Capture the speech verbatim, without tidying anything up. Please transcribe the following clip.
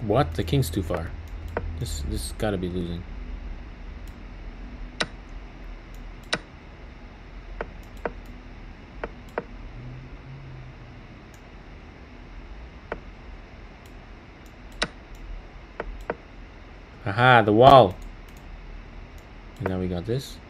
What? The king's too far. This this gotta be losing. Aha, the wall. And now we got this.